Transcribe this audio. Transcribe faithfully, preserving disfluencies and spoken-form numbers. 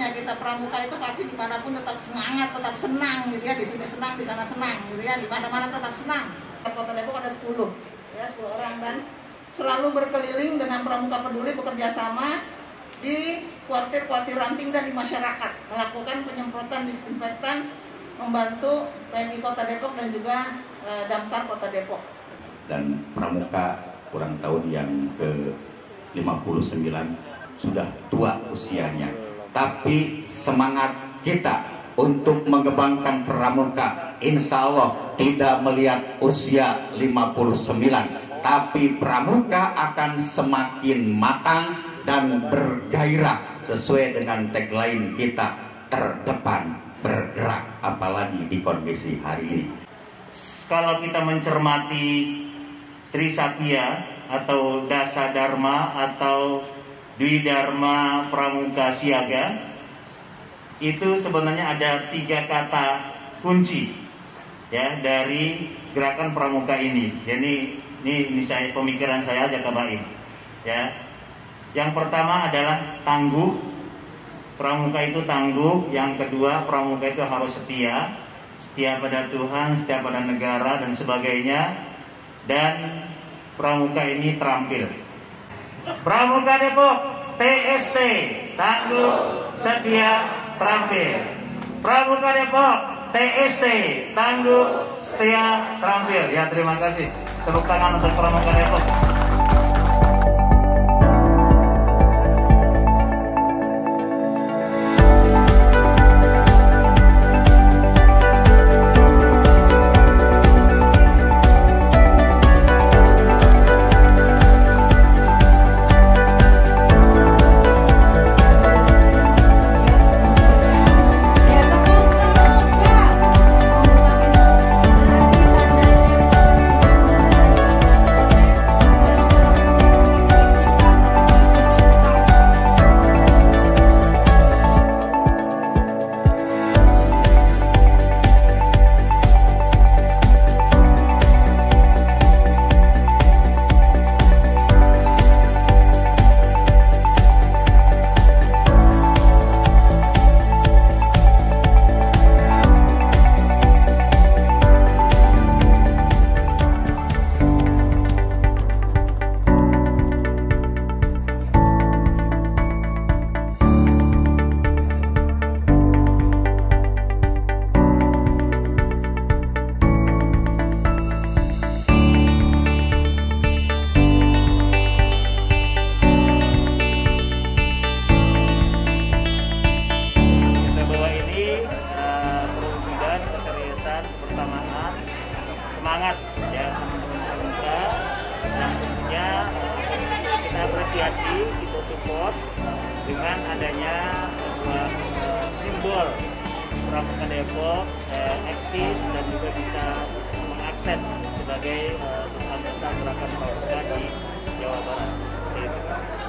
namanya kita pramuka itu pasti dimanapun tetap semangat, tetap senang gitu ya. Di sini senang, di sana senang gitu ya. Di mana-mana tetap senang. Kota Depok ada sepuluh, ya sepuluh orang, dan selalu berkeliling dengan Pramuka Peduli bekerja sama di kuartir-kuartir ranting dan di masyarakat, melakukan penyemprotan disinfektan, membantu P M I Kota Depok dan juga e, Damkar Kota Depok. Dan Pramuka kurang tahun yang ke lima puluh sembilan sudah tua usianya, tapi semangat kita untuk mengembangkan Pramuka insya Allah tidak melihat usia lima puluh sembilan, tapi Pramuka akan semakin matang dan bergairah sesuai dengan tagline kita, terdepan bergerak, apalagi di kondisi hari ini. Kalau kita mencermati Trisakya atau Dasa Dharma atau Dwi Dharma Pramuka Siaga, itu sebenarnya ada tiga kata kunci ya dari gerakan pramuka ini. Jadi ini, ini saya pemikiran saya aja kabain ya. Yang pertama adalah tangguh. Pramuka itu tangguh. Yang kedua, pramuka itu harus setia, setia pada Tuhan, setia pada negara dan sebagainya. Dan pramuka ini terampil. Pramuka Depok T S T, tangguh, setia, terampil. Pramuka Depok T S T, tangguh, setia, terampil. Ya, terima kasih. Tepuk tangan untuk Pramuka Depok. Semangat ya pramuka, dan tentunya kita apresiasi, kita support dengan adanya sebuah uh, simbol Pramuka Depok eh, eksis dan juga bisa mengakses sebagai uh, anggota gerakan pramuka di Jawa Barat. Seperti itu.